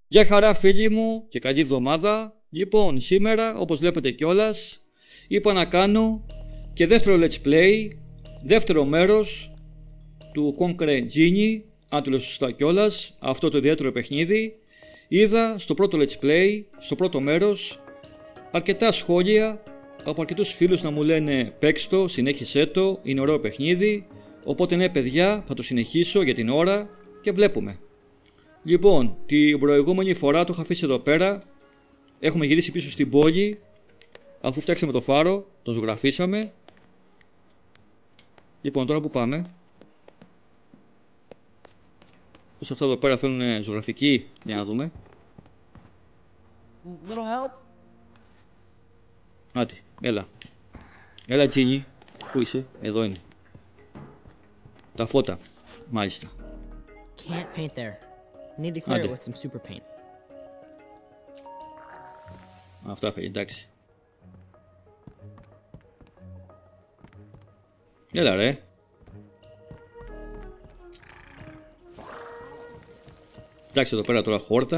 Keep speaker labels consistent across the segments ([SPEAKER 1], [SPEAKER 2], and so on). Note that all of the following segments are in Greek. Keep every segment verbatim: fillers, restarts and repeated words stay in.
[SPEAKER 1] Γεια χαρά φίλοι μου και καλή εβδομάδα. Λοιπόν, σήμερα όπως βλέπετε κιόλας είπα να κάνω και δεύτερο let's play, δεύτερο μέρος του Concrete Genie, αν το λέω σωστά κιόλας, αυτό το ιδιαίτερο παιχνίδι. Είδα στο πρώτο let's play, στο πρώτο μέρος, αρκετά σχόλια από αρκετούς φίλους να μου λένε παίξ' το, συνέχισέ το, είναι ωραίο παιχνίδι. Οπότε ναι παιδιά, θα το συνεχίσω για την ώρα και βλέπουμε. Λοιπόν, την προηγούμενη φορά το είχα αφήσει εδώ πέρα. Έχουμε γυρίσει πίσω στην πόλη. Αφού φτιάξαμε το φάρο, τον ζωγραφίσαμε. Λοιπόν, τώρα που πάμε? Πώς αυτά εδώ πέρα θέλουν ζωγραφική? Για να δούμε.
[SPEAKER 2] Little help?
[SPEAKER 1] Άντε, έλα. Έλα Τζίνι. Πού είσαι? Εδώ είναι. Τα φώτα, μάλιστα.
[SPEAKER 2] Can't paint there. Need to clear it with some super paint.
[SPEAKER 1] Αυτά φέρει, εντάξει. Έλα ρε. Εντάξει, εδώ πέρα τώρα χόρτα.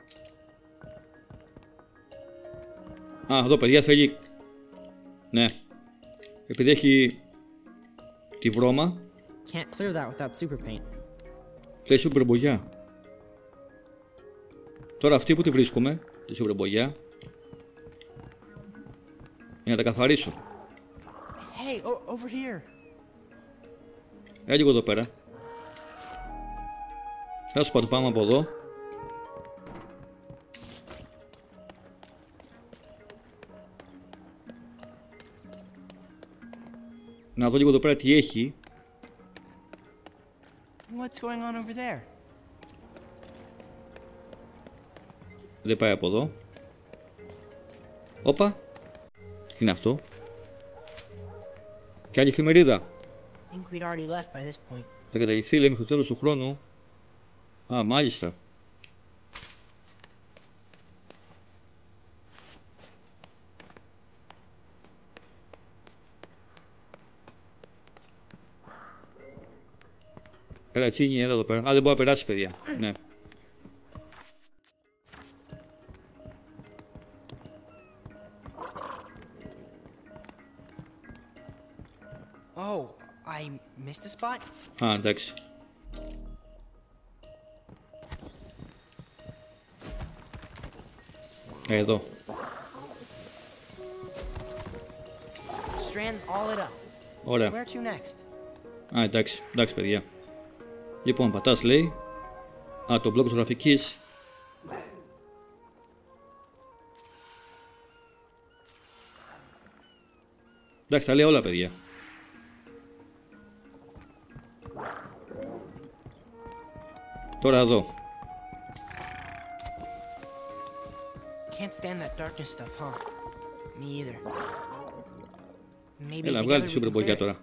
[SPEAKER 1] Α, εδώ παιδιά θέλει. Ναι. Επειδή έχει τη βρώμα.
[SPEAKER 2] Can't clear that without super paint.
[SPEAKER 1] Θέλει σούπερ μπογιά. Τώρα αυτή που τη βρίσκουμε, τη σούπερ μπογιά, για να τα καθαρίσω.
[SPEAKER 2] Hey, over here.
[SPEAKER 1] Έλα λίγο εδώ πέρα. Θα σου πάω πάμε από εδώ. Να δω λίγο εδώ πέρα τι έχει.
[SPEAKER 2] What's going on over there?
[SPEAKER 1] Δεν πάει από εδώ. Όπα. Τι είναι αυτό? Και άλλη εφημερίδα.
[SPEAKER 2] Think we'd already left by this point.
[SPEAKER 1] Θα καταληφθεί λέει μέχρι το τέλος του χρόνου. Α, μάλιστα. Έλα Τσίνι, έλα εδώ πέρα. Α, δεν μπορεί να περάσει παιδιά. Ναι.
[SPEAKER 2] Oh, I missed a spot?
[SPEAKER 1] Α, εντάξει. Εδώ.
[SPEAKER 2] Strands all it up.
[SPEAKER 1] Ωραία.
[SPEAKER 2] Where to next?
[SPEAKER 1] Α, εντάξει, εντάξει παιδιά. Λοιπόν, πατάς λέει. Α, το μπλοκ ζωγραφικής. Εντάξει, τα λέει όλα παιδιά. Τώρα εδώ.
[SPEAKER 2] Can't stand that darkness stuff, huh? Me either. Maybe
[SPEAKER 1] Έλα,
[SPEAKER 2] together
[SPEAKER 1] βγάλει τη
[SPEAKER 2] we
[SPEAKER 1] σούπερ
[SPEAKER 2] can clear
[SPEAKER 1] μπογιά
[SPEAKER 2] it.
[SPEAKER 1] τώρα.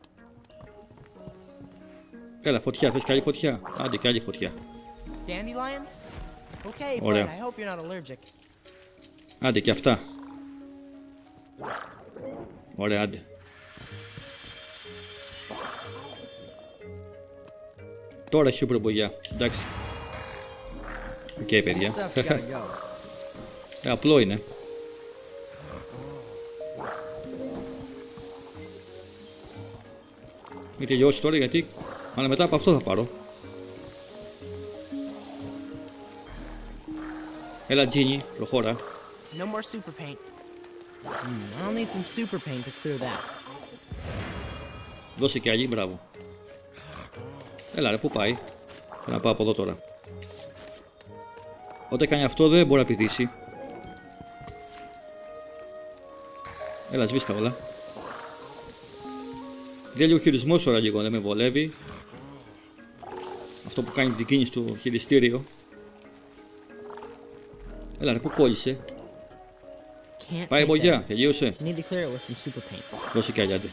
[SPEAKER 1] Έλα, φωτιά, θες και άλλη φωτιά? Άντε και άλλη φωτιά.
[SPEAKER 2] Dandelions? Okay, but
[SPEAKER 1] Ωραία.
[SPEAKER 2] I hope you're not allergic.
[SPEAKER 1] Άντε και αυτά. Ωραία, άντε. Τώρα έχει σούπερ μπογιά, εντάξει. Οκ okay, παιδιά.
[SPEAKER 2] Stuff's gotta go.
[SPEAKER 1] ε, απλό είναι. Μην τελειώσει τώρα γιατί αλλά μετά από αυτό θα πάρω. Έλα Τζίνι, προχώρα.
[SPEAKER 2] No more super paint. Hmm, I'll need some super paint to clear that.
[SPEAKER 1] Δώσε και άλλη, μπράβο. Έλα ρε, πού πάει? Θέλω να πάω από εδώ τώρα. Όταν κάνει αυτό δεν μπορεί να πηδήσει. Έλα, σβήστα όλα. Δεν λίγο χειρισμός τώρα λίγο, δεν με βολεύει. Αυτό που κάνει την κίνηση του χειριστήριο. Έλα ρε, πού κόλλησε?
[SPEAKER 2] Can't
[SPEAKER 1] Πάει
[SPEAKER 2] paint
[SPEAKER 1] μπογιά,
[SPEAKER 2] there.
[SPEAKER 1] τελείωσε.
[SPEAKER 2] Need to clear it with some super paint.
[SPEAKER 1] Δώσε κι άλλη, άντε.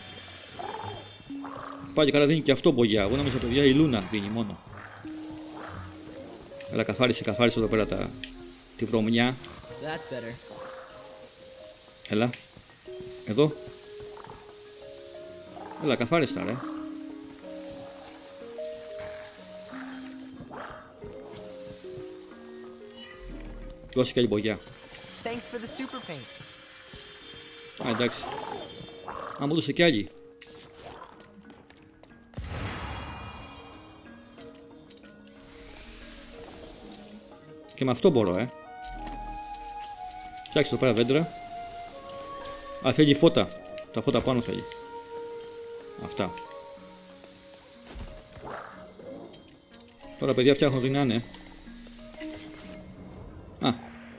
[SPEAKER 1] Πάλι καλά δίνει και αυτό μπογιά. Εγώ νόμιζα παιδιά η Λούνα δίνει μόνο. Έλα, καθάρισε, καθάρισε εδώ πέρα τα... τη βρωμιά.
[SPEAKER 2] That's better.
[SPEAKER 1] Έλα. Εδώ. Έλα, καθάρισε τα ρε. Δώσε και άλλη μπογιά.
[SPEAKER 2] Thanks for the super paint.
[SPEAKER 1] Α, εντάξει. Α, μου έδωσε κι άλλη. Και με αυτό μπορώ, ε. Φτιάξτε εδώ πέρα δέντρα. Α, θέλει φώτα. Τα φώτα πάνω θέλει. Αυτά. Τώρα, παιδιά, φτιάχνω την άνε. Α.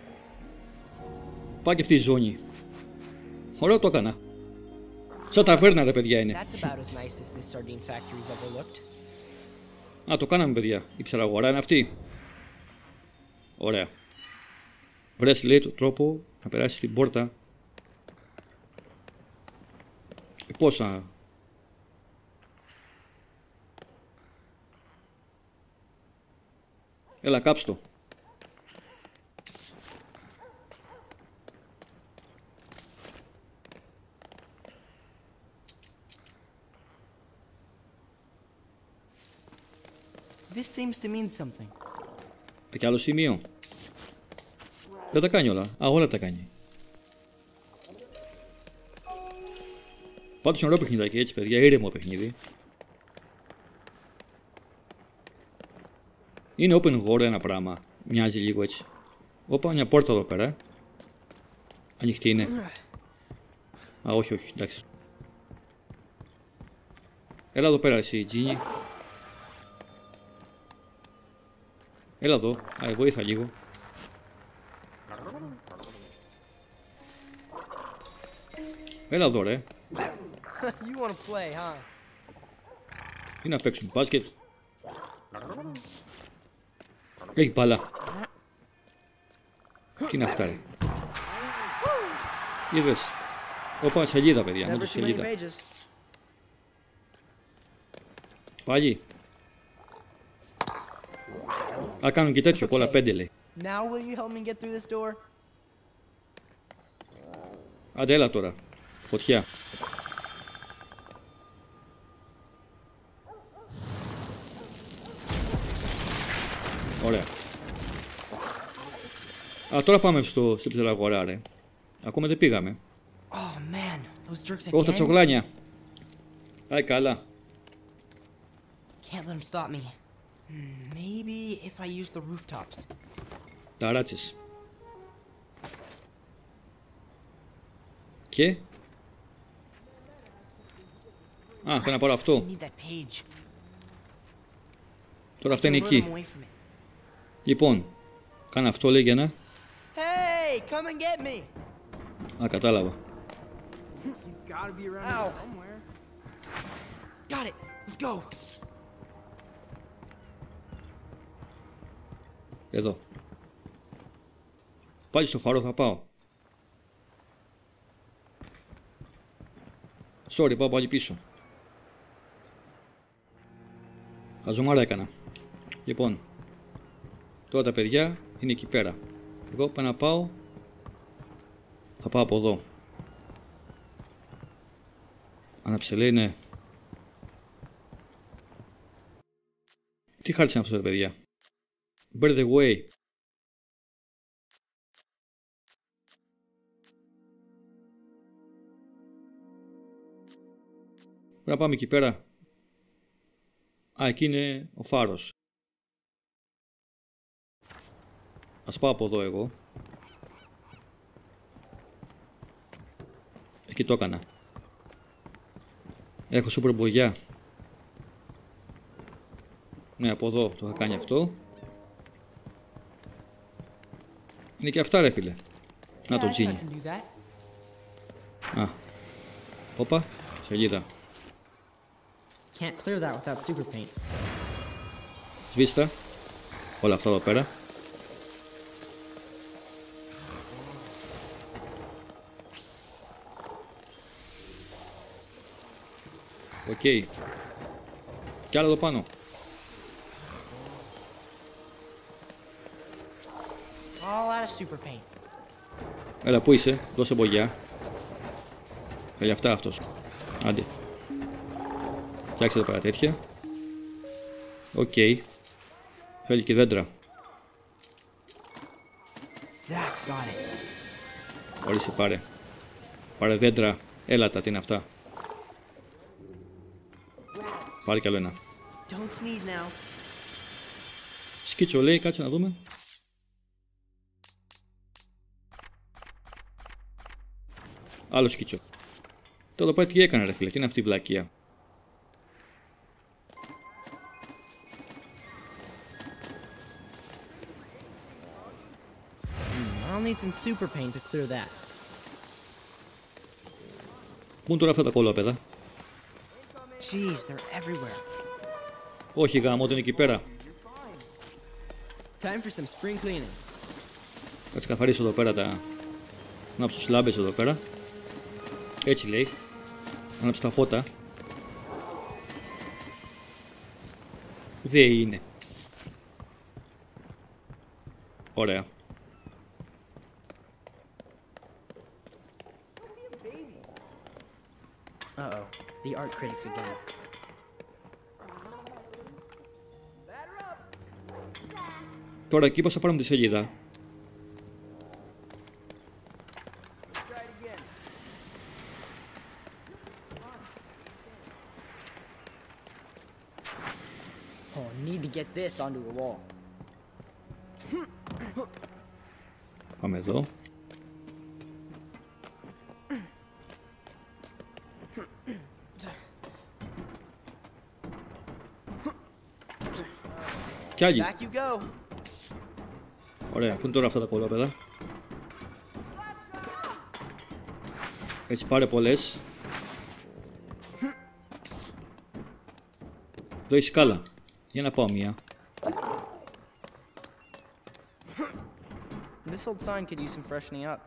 [SPEAKER 1] Πάει και αυτή η ζώνη. Ωραίο το έκανα. Σαν ταβέρνα, ρε παιδιά, είναι.
[SPEAKER 2] That's about as nice as this sardine factory's ever looked.
[SPEAKER 1] Α, το κάναμε, παιδιά. Η ψαραγορά είναι αυτή. Ωραία. Βρες, λέει, το τρόπο να περάσει την πόρτα. Ε, πώς να... Έλα, κάψ' το.
[SPEAKER 2] This seems to mean something.
[SPEAKER 1] Και άλλο σημείο. Δεν τα κάνει όλα. Α, όλα τα κάνει. Πάντως είναι ωραίο παιχνιδάκι, έτσι, παιδιά. Ήρεμο παιχνίδι. Είναι open world ένα πράγμα. Μοιάζει λίγο έτσι. Όπα, μια πόρτα εδώ πέρα. Ανοιχτή είναι. Α, όχι, όχι, εντάξει. Έλα εδώ πέρα, εσύ, Τζίνι. Έλα εδώ. Α, βοήθα λίγο. Έλα εδώ, ρε.
[SPEAKER 2] You wanna play, huh?
[SPEAKER 1] Τι να παίξουμε, μπάσκετ. Έχει μπάλα. Τι είναι αυτά, ρε. Είδες. Όπα, σελίδα, παιδιά.
[SPEAKER 2] Never
[SPEAKER 1] Μόνο
[SPEAKER 2] too many
[SPEAKER 1] σελίδα.
[SPEAKER 2] pages.
[SPEAKER 1] Πάλι. Α, κάνουν και τέτοιο, πολλά πέντε λέει.
[SPEAKER 2] Now will you help me get through this door?
[SPEAKER 1] Άντε, έλα τώρα. Φωτιά. Ωραία. Α, τώρα πάμε στο, στην ψαραγορά, ρε. Ακόμα δεν πήγαμε.
[SPEAKER 2] Oh man, those jerks
[SPEAKER 1] Όχι, τα
[SPEAKER 2] again.
[SPEAKER 1] τσογλάνια. Άι, καλά.
[SPEAKER 2] Can't let them stop me. Hmm, maybe if I use the rooftops.
[SPEAKER 1] Ταράτσες. Και... Α, πρέπει να πάρω
[SPEAKER 2] I
[SPEAKER 1] αυτό.
[SPEAKER 2] need that page.
[SPEAKER 1] Τώρα αυτά είναι
[SPEAKER 2] Lure them
[SPEAKER 1] εκεί.
[SPEAKER 2] away from it.
[SPEAKER 1] Λοιπόν, κάνε αυτό, λέει, για να...
[SPEAKER 2] Hey, come and get me.
[SPEAKER 1] Α, κατάλαβα.
[SPEAKER 2] He's gotta be around Ow. somewhere. Got it. Let's go.
[SPEAKER 1] Εδώ. Πάλι στο φάρο θα πάω. Sorry, πάω πάλι πίσω. Χαζομάρα έκανα. Λοιπόν, τώρα τα παιδιά είναι εκεί πέρα. Εγώ πάω να πάω. Θα πάω από εδώ. Άναψε, λέει, ναι. Τι χάρτης είναι αυτό, τα παιδιά. By the way. Πρέπει να πάμε εκεί πέρα. Α, εκεί είναι ο φάρος. Ας πάω από εδώ εγώ. Εκεί το έκανα. Έχω σούπερ μπογιά. Ναι, από εδώ το είχα κάνει αυτό. Είναι και αυτά, ρε φίλε. Να το
[SPEAKER 2] Yeah, I
[SPEAKER 1] Τζίνι.
[SPEAKER 2] can do that.
[SPEAKER 1] Α. Όπα, σελίδα.
[SPEAKER 2] Can't clear that without super paint.
[SPEAKER 1] Σβήστα. Όλα αυτά εδώ πέρα. Οκ. Okay. Κι άλλο εδώ πάνω.
[SPEAKER 2] All out of super paint.
[SPEAKER 1] Έλα, πού είσαι, δώσε μπογιά. Θέλει αυτά αυτός. Άντε. Φτιάξτε εδώ πέρα τέτοια. Οκ. Okay. Θέλει και δέντρα.
[SPEAKER 2] Got it.
[SPEAKER 1] Ορίστε, πάρε. Πάρε δέντρα. Έλατα, τι είναι αυτά. Πάρε κι άλλο ένα.
[SPEAKER 2] Don't sneeze now.
[SPEAKER 1] Σκίτσο λέει, κάτσε να δούμε. Άλλο σκίτσο. Τώρα πάει τι έκανε ρε φίλε, τι είναι αυτή η βλακεία.
[SPEAKER 2] I'll need some super paint to clear that.
[SPEAKER 1] Πού είναι τώρα αυτά τα κολόπεδα.
[SPEAKER 2] Jeez, they're everywhere.
[SPEAKER 1] Όχι γάμο, είναι εκεί πέρα.
[SPEAKER 2] Time for some spring cleaning.
[SPEAKER 1] Θα τις καθαρίσω εδώ πέρα τα... Να ψω λάμπες εδώ πέρα. Έτσι λέει. Ανάψω τα φώτα. Δεν είναι. Ωραία.
[SPEAKER 2] Uh-oh, the art critics again.
[SPEAKER 1] Τώρα εκεί πώς θα πάρουμε τη σελίδα.
[SPEAKER 2] Oh, need to get this onto a wall.
[SPEAKER 1] Πάμε εδώ. Κι άλλοι.
[SPEAKER 2] Back you go.
[SPEAKER 1] Ωραία, πού είναι τώρα αυτά τα κολόπεδα. Έτσι πάρε πολλές. Εδώ έχει σκάλα. Για να πάω μία.
[SPEAKER 2] This old sign could use some freshening up.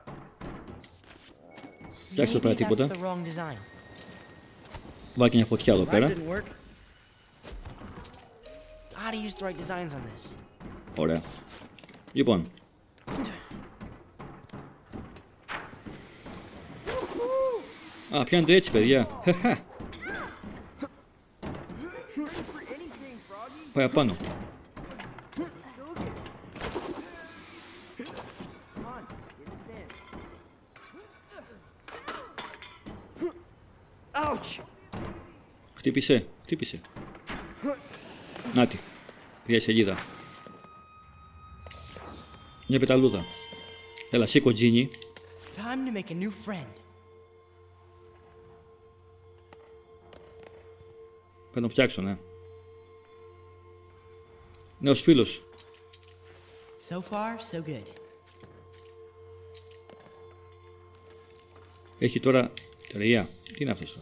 [SPEAKER 1] Φτιάξτε εδώ πέρα τίποτα.
[SPEAKER 2] That's the wrong design.
[SPEAKER 1] Βάλει και μια φωτιά εδώ
[SPEAKER 2] That
[SPEAKER 1] πέρα.
[SPEAKER 2] didn't work. How to use the right designs on this.
[SPEAKER 1] Ωραία. Λοιπόν. Α, πιάνετε έτσι παιδιά. Πάει απάνω.
[SPEAKER 2] Ouch!
[SPEAKER 1] Χτύπησε, χτύπησε. Νάτι. Μια σελίδα. Μια πεταλούδα. Έλα, σήκω Τζίνι.
[SPEAKER 2] Time to make a new friend.
[SPEAKER 1] Θα τον φτιάξω, ναι. Νέος φίλος.
[SPEAKER 2] So far, so good.
[SPEAKER 1] Έχει τώρα τρία. Τι είναι αυτός.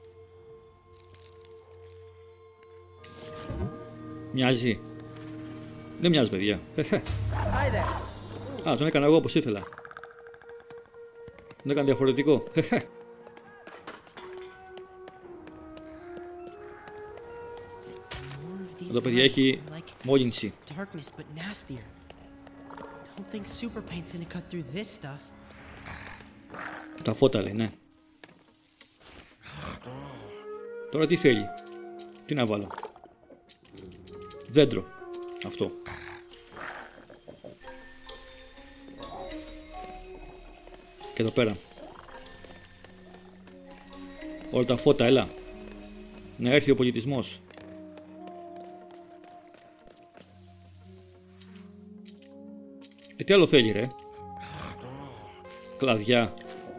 [SPEAKER 1] Μοιάζει. Δεν μοιάζει, παιδιά.
[SPEAKER 2] Hi there.
[SPEAKER 1] Α, τον έκανα εγώ όπως ήθελα. Τον έκανα διαφορετικό. Εδώ, παιδιά, έχει μόλυνση.
[SPEAKER 2] Darkness, but nastier. Don't think super paint's gonna cut through this stuff.
[SPEAKER 1] Τα φώτα λέει, ναι. Τώρα τι θέλει. Τι να βάλω. Δέντρο. Αυτό. Και εδώ πέρα. Όλα τα φώτα, έλα. Να έρθει ο πολιτισμός. Ε, τι άλλο θέλει ρε. Κλαδιά.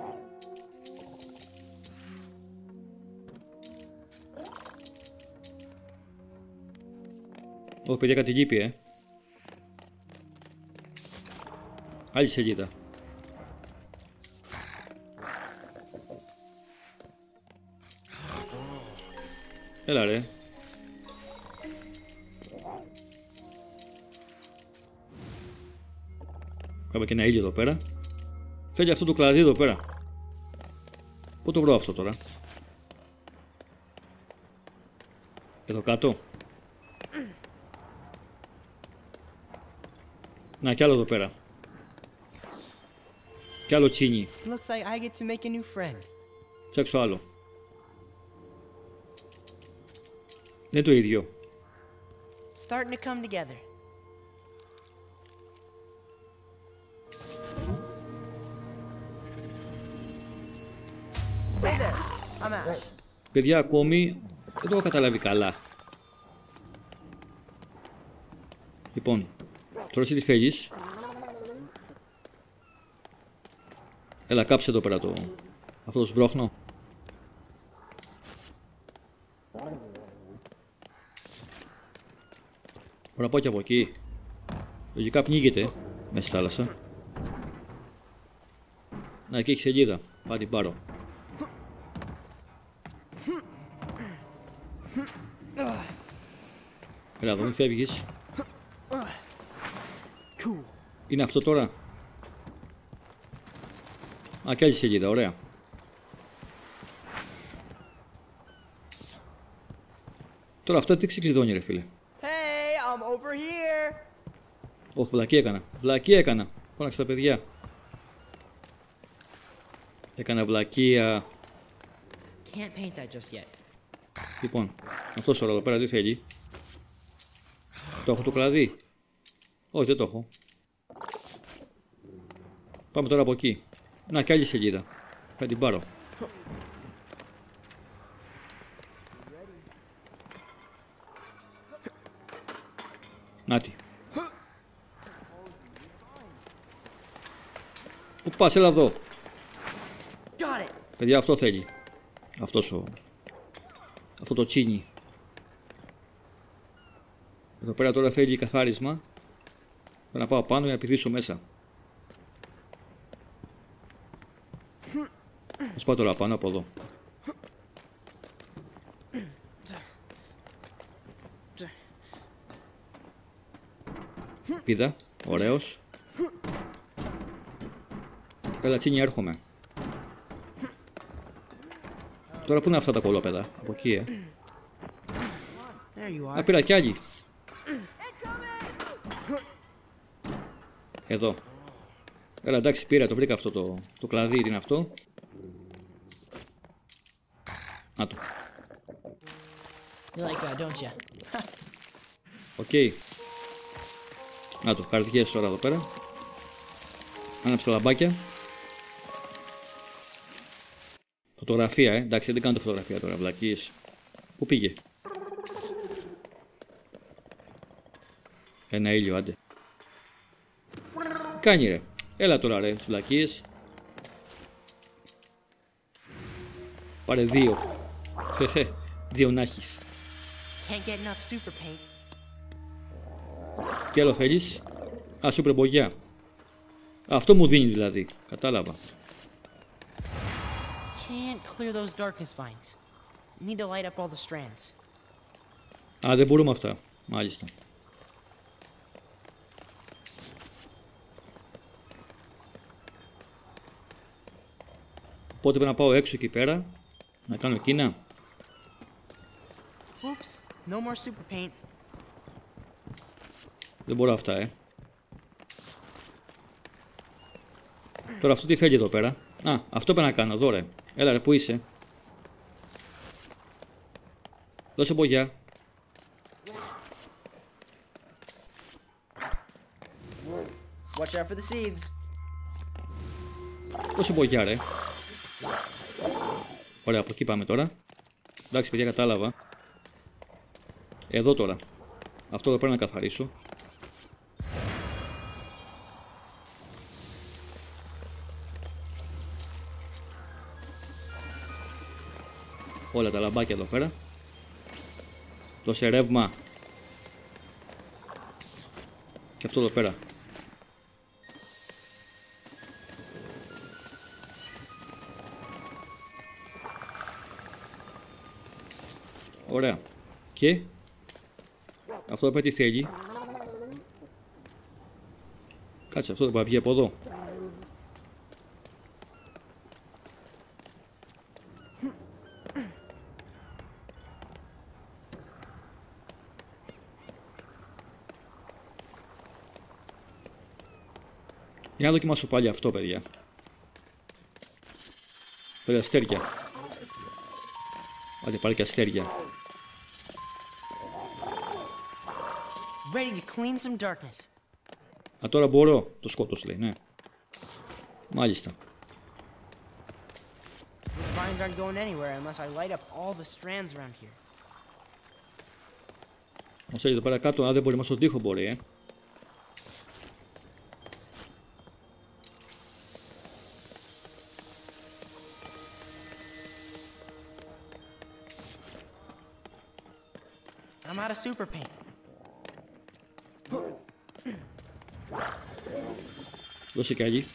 [SPEAKER 1] Ω, παιδιά, κάτι λείπει, ε. Άλλη σελίδα. Έλα ρε. Έχουμε και ένα ήλιο εδώ πέρα. Θέλει αυτό το κλαδί εδώ πέρα. Πού το βρω αυτό τώρα. Εδώ κάτω. Να, κι άλλο εδώ πέρα. Κι άλλο τσίνι.
[SPEAKER 2] Looks like I get to make a new friend.
[SPEAKER 1] Φτιάξω άλλο. Δεν είναι το ίδιο.
[SPEAKER 2] Starting to come together. I'm Ash.
[SPEAKER 1] Παιδιά, ακόμη δεν το έχω καταλάβει καλά. Λοιπόν, τώρα εσύ τι θέλεις? Έλα, κάψε εδώ πέρα το... αυτό το σμπρώχνο. Μπορώ να πάω και από εκεί. Λογικά πνίγεται μέσα στη θάλασσα. Να, εκεί έχει σελίδα. Πάω την πάρω. Έλα εδώ, μην φεύγεις. Είναι αυτό τώρα? Α, και άλλη σελίδα, ωραία. Τώρα αυτό τι ξεκλειδώνει ρε φίλε?
[SPEAKER 2] Hey, I'm over here.
[SPEAKER 1] Όχι, βλακία έκανα. Βλακία έκανα. Φώναξε τα παιδιά. Έκανα βλακία.
[SPEAKER 2] Can't paint that just yet.
[SPEAKER 1] Λοιπόν, αυτός τώρα εδώ πέρα τι θέλει? Το έχω το κλαδί? Όχι, δεν το έχω. Πάμε τώρα από εκεί. Να, και άλλη σελίδα. Θα την πάρω. Νάτι. Πού πας, έλα εδώ. Παιδιά, αυτό θέλει. Αυτός ο... αυτό το τσίνι. Εδώ πέρα τώρα θέλει καθάρισμα. Πρέπει να πάω πάνω για να πηδήσω μέσα. Ας πάω τώρα πάνω από εδώ. Πήδα, ωραίος. Καλά τσίνι, έρχομαι. Τώρα πού είναι αυτά τα κολόπεδα? Από εκεί, ε. Α, πήρα κι άλλη. Εδώ. Έλα, εντάξει, πήρα, το βρήκα αυτό το, το κλαδί, είναι αυτό. Να το. Οκ. Okay. Να το, καρδιές τώρα εδώ πέρα. Άναψε τα λαμπάκια. Φωτογραφία, ε. Εντάξει, δεν κάνω το φωτογραφία τώρα, βλακίες. Πού πήγε? Ένα ήλιο, άντε. Κάνει ρε. Έλα τώρα ρε, βλακίες. Πάρε δύο. Δύο να έχεις. Τι άλλο θέλεις? Α, σούπερ μπογιά. Αυτό μου δίνει δηλαδή. Κατάλαβα. Α, δεν μπορούμε αυτά. Μάλιστα. Οπότε πρέπει να πάω έξω εκεί πέρα. Να κάνω εκείνα.
[SPEAKER 2] Oops, no more super paint.
[SPEAKER 1] Δεν μπορώ αυτά, ε. Τώρα αυτό τι θέλει εδώ πέρα? Α, αυτό πρέπει να κάνω εδώ ρε. Έλα ρε, πού είσαι? Δώσε μπογιά.
[SPEAKER 2] Watch out for the seeds.
[SPEAKER 1] Δώσε μπογιά ρε. Ωραία, από εκεί πάμε τώρα. Εντάξει παιδιά, κατάλαβα. Εδώ τώρα. Αυτό εδώ πρέπει να καθαρίσω. Όλα τα λαμπάκια εδώ πέρα. Το σερεύμα. Και αυτό εδώ πέρα. Ωραία. Και αυτό εδώ πέρα τι θέλει? Κάτσε, αυτό δεν πάει βγει από εδώ. Για να δοκιμάσω πάλι αυτό, παιδιά. Θέλει αστέρια. Άντε πάλι και αστέρια.
[SPEAKER 2] Ready to clean some darkness.
[SPEAKER 1] Α, τώρα μπορώ. Το σκότος λέει, ναι. Μάλιστα.
[SPEAKER 2] These vines aren't going anywhere unless I light up all the strands around here.
[SPEAKER 1] Όσο εδώ πέρα κάτω, αν δεν μπορεί, μας στον τοίχο μπορεί, ε.
[SPEAKER 2] I'm out of super paint.
[SPEAKER 1] Δώσε κι άλλη.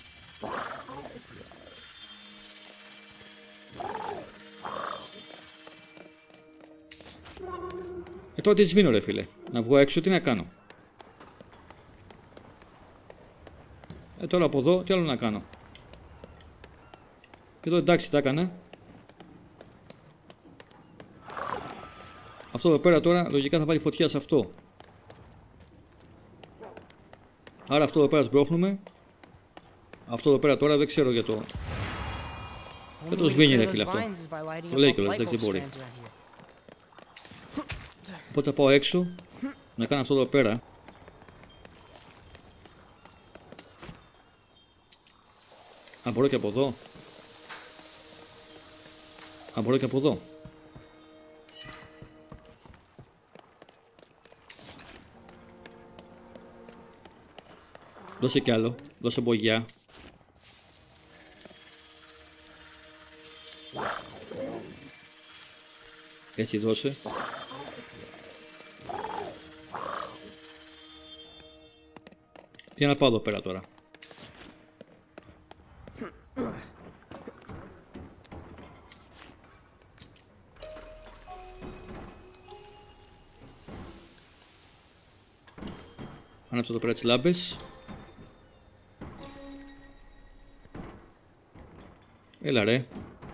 [SPEAKER 1] Ε, τώρα τι σβήνω ρε φίλε. Να βγω έξω, τι να κάνω. Ε, τώρα από εδώ, τι άλλο να κάνω. Και εδώ εντάξει τα έκανα. Αυτό εδώ πέρα τώρα λογικά θα βάλει φωτιά σε αυτό. Άρα αυτό εδώ πέρα σμπρώχνουμε. Αυτό εδώ πέρα τώρα δεν ξέρω για το... Δεν το σβήνει ρε φίλε αυτό. Το λέει κιόλας, δεν μπορεί. Οπότε θα πάω έξω να κάνω αυτό εδώ πέρα. Α, μπορώ και από εδώ. Α, μπορώ και από εδώ. Δώσε κι άλλο, δώσε μπογιά. Έτσι δώσε. Για να πάω εδώ πέρα τώρα. Άναψα εδώ πέρα τις λάμπες. Έλα ρε.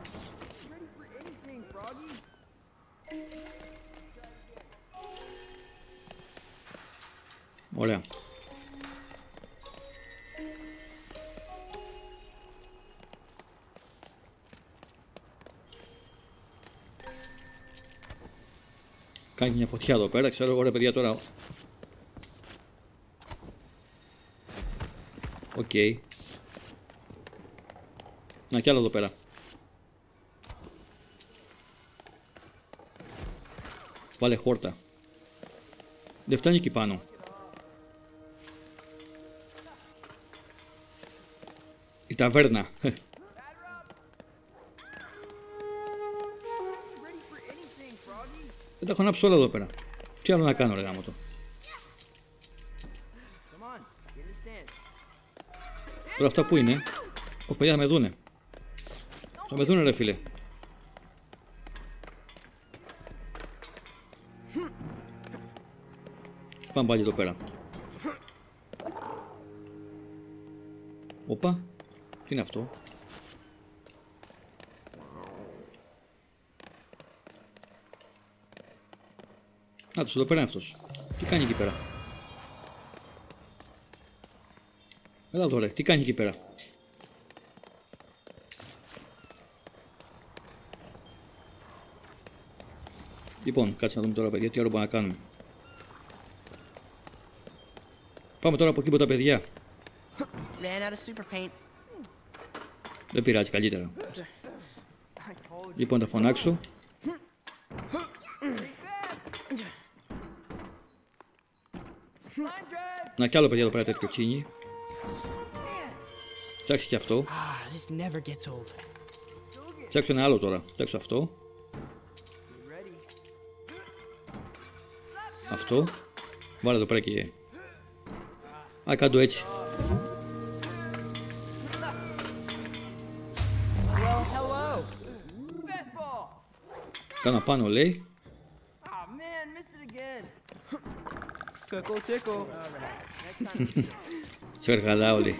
[SPEAKER 1] Ωραία. Κάνει μια φωτιά εδώ πέρα, ξέρω εγώ ρε παιδιά τώρα. Οκ. Okay. Να κι άλλο εδώ πέρα. Βάλε χόρτα. Δεν φτάνει εκεί πάνω. Η ταβέρνα. Δεν τα έχω ανάψει όλα εδώ πέρα. Τι άλλο να κάνω ρε γάμο το. Τώρα αυτά που είναι. Όχι παιδιά θα με δούνε. Θα με δούνε ρε φίλε. Πάμε πάλι εδώ πέρα. Οπα. Τι είναι αυτό. Να τους εδώ πέρα είναι αυτός. Τι κάνει εκεί πέρα. Έλα εδώ ρε. Τι κάνει εκεί πέρα. Λοιπόν, κάτσε να δούμε τώρα παιδιά τι άλλο μπορούμε να κάνουμε. Πάμε τώρα από εκεί από τα παιδιά. Δεν πειράζει, καλύτερα. Λοιπόν, θα φωνάξω. Να κι άλλο παιδιά εδώ πέρα τέτοιο τσίνι. Φτιάξει και αυτό. Φτιάξω ένα άλλο τώρα. Φτιάξω αυτό. Αυτό. Βάλε εδώ πέρα και... Α, κάτω έτσι. Κάνα πάνω λέει. Σε εργαλά όλοι.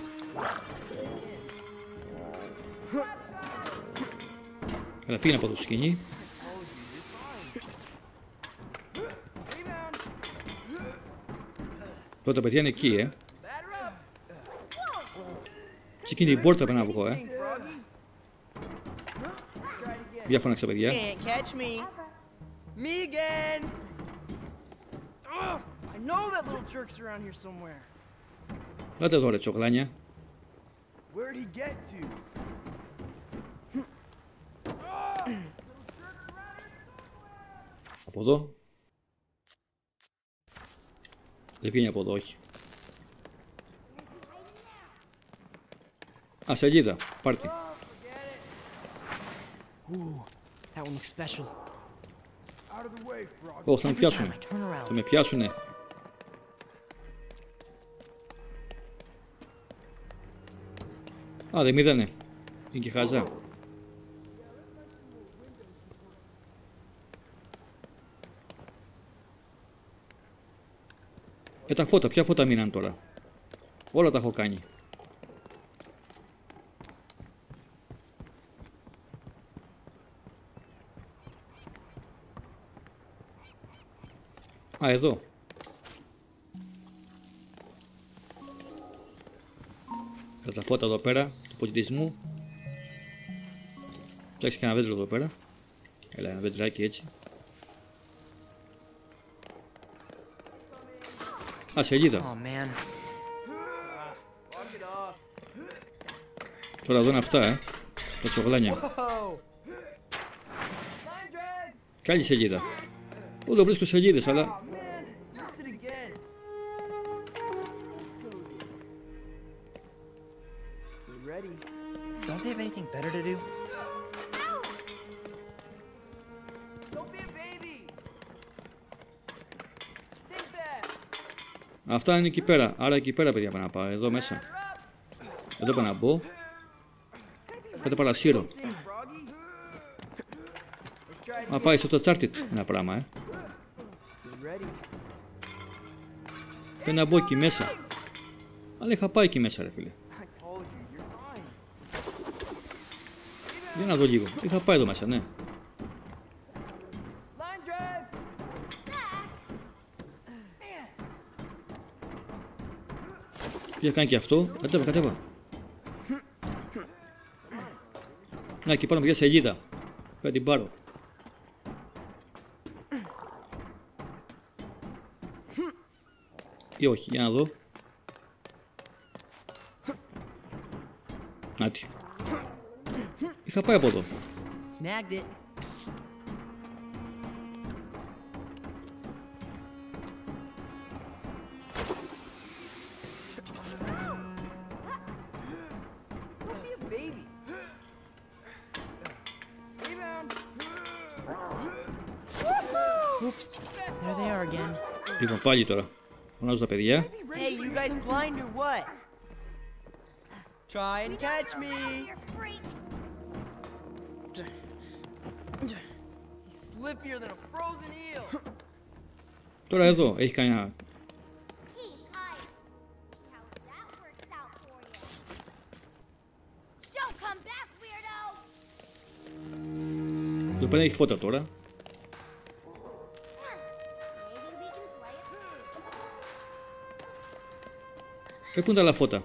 [SPEAKER 1] Έλα πήγαινε από το σκηνή. Τώρα τα παιδιά είναι εκεί, ε. Σε εκείνη την πόρτα πρέπει να βγω, ε. Για φώναξα, παιδιά. Λάτε εδώ ρε τσοχλάνια. Από εδώ. Δεν βγαίνει από εδώ, όχι. Α, σελίδα. Πάρτι. Ω, θα με πιάσουνε. Θα με πιάσουνε. Α, δεν μ' είδανε. Είναι και χαζά. Ε, τα φώτα, ποια φώτα μείναν τώρα? Όλα τα έχω κάνει. Α, εδώ. Θα τα φώτα εδώ πέρα, του πολιτισμού. Φτιάξει και ένα βέντρο εδώ πέρα. Έλα, ένα βέντράκι έτσι. Α, σελίδα.
[SPEAKER 2] Oh,
[SPEAKER 1] τώρα εδώ είναι αυτά, ε. Τα τσογλάνια. Κι άλλη σελίδα. Όλο βρίσκω σελίδες, αλλά...
[SPEAKER 2] Don't they have anything better to do?
[SPEAKER 1] Αυτά είναι εκεί πέρα. Άρα εκεί πέρα, παιδιά, πρέπει να πάω. Εδώ μέσα. Εδώ πρέπει να μπω. Πάτε παρασύρω. Α, πάει στο Uncharted ένα πράγμα, ε. Πρέπει να μπω εκεί μέσα. Αλλά είχα πάει εκεί μέσα, ρε φίλε. Για να δω λίγο. Είχα πάει εδώ μέσα, ναι. Ποια κάνει και αυτό. Κατέβα, κατέβα. Να, εκεί πάνω μια σελίδα. Πρέπει να την πάρω. Ή όχι, για να δω. Νάτι. Είχα πάει από εδώ.
[SPEAKER 2] Snagged it. Oops, there they are again.
[SPEAKER 1] Λοιπόν, πάλι τώρα. Φωνάζω τα παιδιά.
[SPEAKER 2] Hey, you guys blind or what? Try and catch me. He's slippier than a frozen eel.
[SPEAKER 1] Τώρα εδώ, έχει κανένα. Εδώ πέρα έχει φώτα τώρα. Ε, πού είναι τα άλλα φώτα?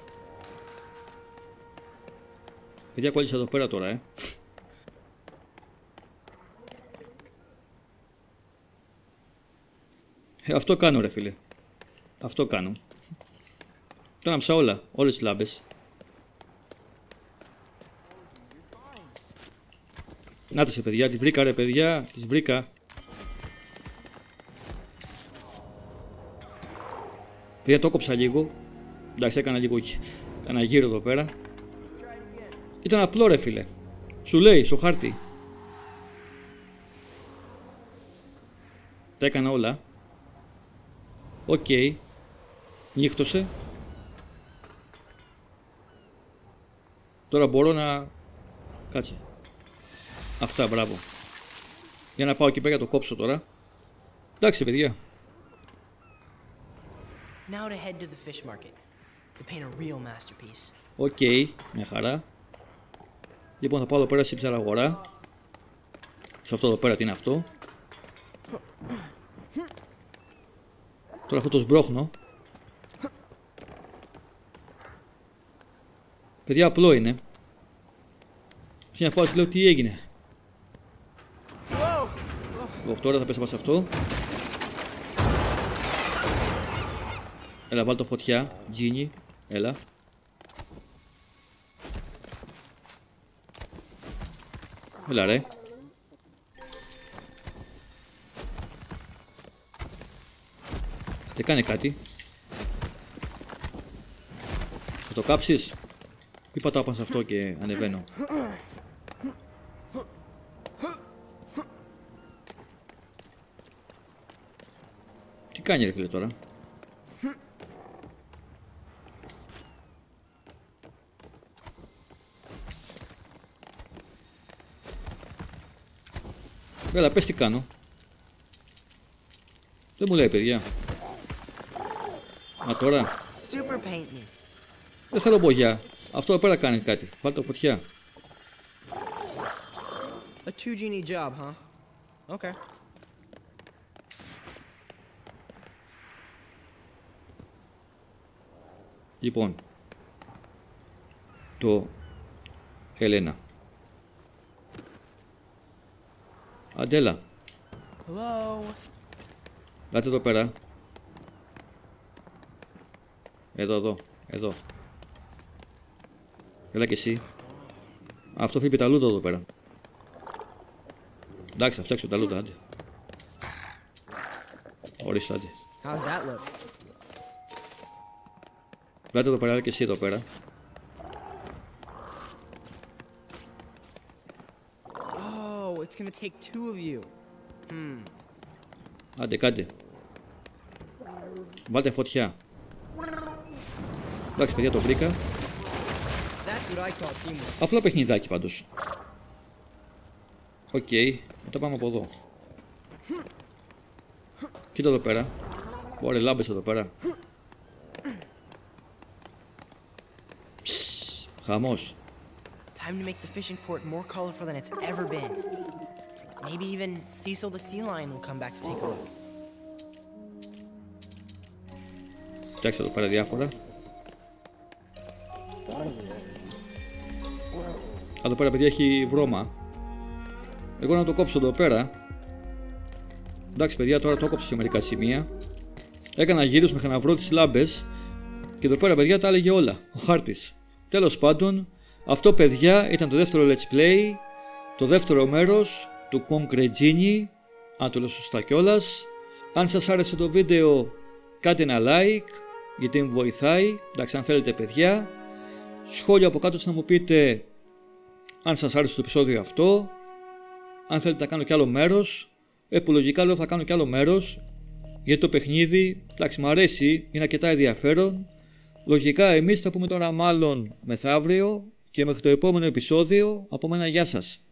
[SPEAKER 1] Παιδιά, κόλλησα εδώ πέρα τώρα, ε. ε αυτό κάνω, ρε φίλε. Αυτό κάνω. Το άναψα όλα, όλες τις λάμπες. Να τις, παιδιά, τις βρήκα, ρε παιδιά, τις βρήκα. Παιδιά, το κόψα λίγο. Εντάξει, έκανα λίγο ένα γύρο εδώ πέρα. Ήταν απλό, ρε φίλε. Σου λέει στο χάρτη. Τα έκανα όλα. Οκ. Okay. Νύχτωσε. Τώρα μπορώ να... Κάτσε. Αυτά, μπράβο. Για να πάω εκεί πέρα, το κόψω τώρα. Εντάξει, παιδιά.
[SPEAKER 2] Now to head to the fish market to paint a real masterpiece.
[SPEAKER 1] Οκ, okay, μια χαρά. Λοιπόν, θα πάω εδώ πέρα στην ψαραγορά. Σε αυτό εδώ πέρα, τι είναι αυτό? Τώρα αυτό το σμπρώχνω. Παιδιά, απλό είναι. Σε μια φάση λέω τι έγινε. Λοιπόν, τώρα θα πέσω πάνω σε αυτό. Έλα, βάλ' το φωτιά, Τζίνι. Έλα. Έλα, ρε. Δεν κάνει κάτι. Θα το κάψεις? Ή πατάω πάνω σε αυτό και ανεβαίνω? Τι κάνει ρε φίλε τώρα? Έλα, πες τι κάνω. Δεν μου λέει, παιδιά. Α, τώρα. Δεν θέλω μπογιά. Αυτό εδώ πέρα κάνει κάτι. Βάλτε το φωτιά.
[SPEAKER 2] A two genie job, huh? Okay.
[SPEAKER 1] Λοιπόν. Το Ελένα. Αντέλα.
[SPEAKER 2] Hello.
[SPEAKER 1] Λάτε εδώ πέρα. Εδώ, εδώ, εδώ. Έλα και εσύ. Αυτό φύγει τα λούτα εδώ πέρα. Εντάξει, θα φτιάξω τα λούτα, άντε. Ορίστε, άντε.
[SPEAKER 2] How's that look?
[SPEAKER 1] Λάτε εδώ πέρα, έλα και εσύ εδώ πέρα.
[SPEAKER 2] Oh, it's gonna take two of you. Hmm.
[SPEAKER 1] Άντε, κάντε. Βάλτε φωτιά. Εντάξει, παιδιά, το βρήκα.
[SPEAKER 2] That's what I call teamwork.
[SPEAKER 1] Απλό παιχνιδάκι πάντως. Οκ, okay, μετά πάμε από εδώ. Κοίτα εδώ πέρα. Ωραία, λάμπες εδώ πέρα. Ψσσ, χαμός.
[SPEAKER 2] Time to make the fishing port more colorful than it's ever been. Maybe even Cecil the sea lion will come back to take a look.
[SPEAKER 1] Κοιτάξτε εδώ πέρα διάφορα. Εδώ πέρα, παιδιά, έχει βρώμα. Εγώ να το κόψω εδώ πέρα. Εντάξει, παιδιά, τώρα το κόψω σε μερικά σημεία. Έκανα γύρους μέχρι να βρω τις λάμπες. Και εδώ πέρα, παιδιά, τα έλεγε όλα. Ο χάρτης. Τέλος πάντων, αυτό, παιδιά, ήταν το δεύτερο let's play. Το δεύτερο μέρος του Concrete Genie. Αν το λέω σωστά κιόλας. Αν σας άρεσε το βίντεο, κάντε ένα like, γιατί μου βοηθάει. Εντάξει, αν θέλετε, παιδιά. Σχόλια από κάτω να μου πείτε αν σας άρεσε το επεισόδιο αυτό. Αν θέλετε να κάνω κι άλλο μέρος. Ε, που λογικά λέω θα κάνω κι άλλο μέρος. Γιατί το παιχνίδι, εντάξει, μου αρέσει, είναι αρκετά ενδιαφέρον. Λογικά εμείς θα πούμε τώρα μάλλον μεθαύριο. Και μέχρι το επόμενο επεισόδιο, από μένα, γεια σας.